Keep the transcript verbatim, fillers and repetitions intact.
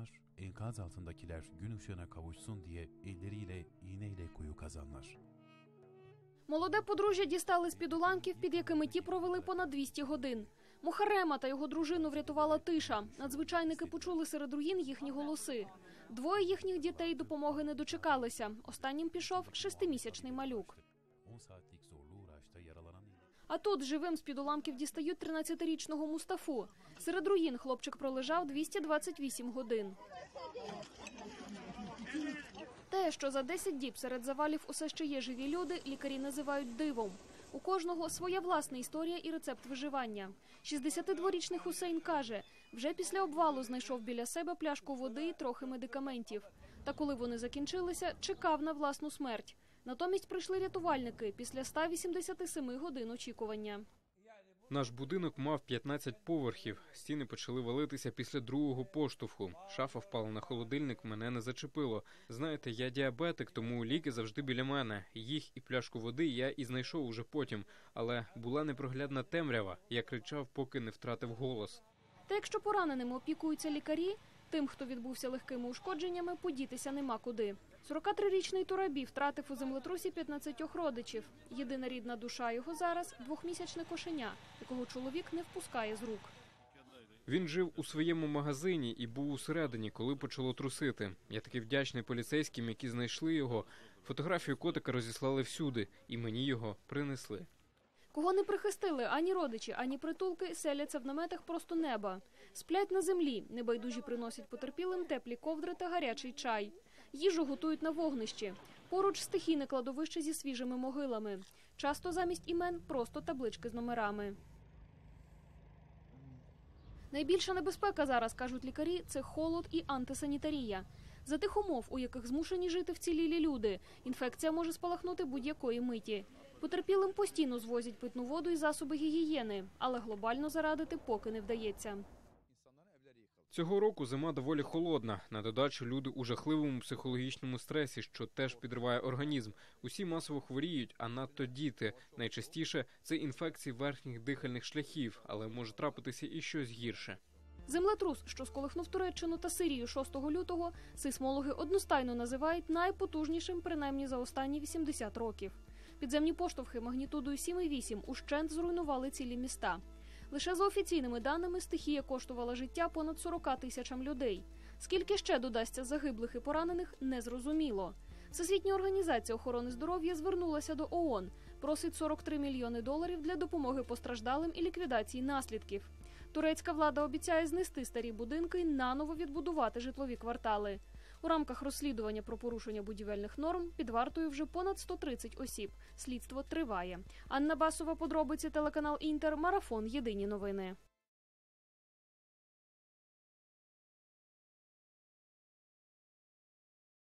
Onlar enkaz altındakiler gün ışığına kavuşsun diye elleriyle iğneyle kuyu kazanlar. Молоде подружжя дістали з-під уламків, під якими ті провели понад двісті годин. Мухарема та його дружину врятувала тиша. Надзвичайники почули серед руїн їхні голоси. Двоє їхніх дітей допомоги не дочекалися. Останнім пішов шестимісячний малюк. А тут живим з-під уламків дістають тринадцятирічного Мустафу. Серед руїн хлопчик пролежав двісті двадцять вісім годин. Те, що за десять діб серед завалів усе ще є живі люди, лікарі називають дивом. У кожного своя власна історія і рецепт виживання. шістдесятидворічний Хусейн каже, вже після обвалу знайшов біля себе пляшку води і трохи медикаментів. Та коли вони закінчилися, чекав на власну смерть. Натомість прийшли рятувальники після ста вісімдесяти семи годин очікування. Наш будинок мав п'ятнадцять поверхів. Стіни почали валитися після другого поштовху. Шафа впала на холодильник, мене не зачепило. Знаєте, я діабетик, тому ліки завжди біля мене. Їх і пляшку води я і знайшов уже потім. Але була непроглядна темрява. Я кричав, поки не втратив голос. Та якщо пораненими опікуються лікарі, тим, хто відбувся легкими ушкодженнями, подітися нема куди. сорокатрирічний Турабі втратив у землетрусі п'ятнадцятьох родичів. Єдина рідна душа його зараз – двохмісячне кошеня, якого чоловік не впускає з рук. Він жив у своєму магазині і був усередині, коли почало трусити. Я такий вдячний поліцейським, які знайшли його. Фотографію котика розіслали всюди, і мені його принесли. Кого не прихистили ані родичі, ані притулки, селяться в наметах просто неба. Сплять на землі, небайдужі приносять потерпілим теплі ковдри та гарячий чай. Їжу готують на вогнищі. Поруч стихійне кладовище зі свіжими могилами. Часто замість імен просто таблички з номерами. Найбільша небезпека зараз, кажуть лікарі, це холод і антисанітарія. За тих умов, у яких змушені жити вцілілі люди, інфекція може спалахнути будь-якої миті. Потерпілим постійно звозять питну воду і засоби гігієни, але глобально зарадити поки не вдається. Цього року зима доволі холодна. На додачу люди у жахливому психологічному стресі, що теж підриває організм. Усі масово хворіють, а надто діти. Найчастіше – це інфекції верхніх дихальних шляхів, але може трапитися і щось гірше. Землетрус, що сколихнув Туреччину та Сирію шостого лютого, сейсмологи одностайно називають найпотужнішим принаймні за останні вісімдесят років. Підземні поштовхи магнітудою сім і вісім ущент зруйнували цілі міста. Лише за офіційними даними стихія коштувала життя понад сорока тисячам людей. Скільки ще додасться загиблих і поранених – незрозуміло. Всесвітня організація охорони здоров'я звернулася до ООН, просить сорок три мільйони доларів для допомоги постраждалим і ліквідації наслідків. Турецька влада обіцяє знести старі будинки і наново відбудувати житлові квартали. У рамках розслідування про порушення будівельних норм під вартою вже понад сто тридцять осіб. Слідство триває. Анна Басова, подробиці, телеканал Інтер, марафон «Єдині новини».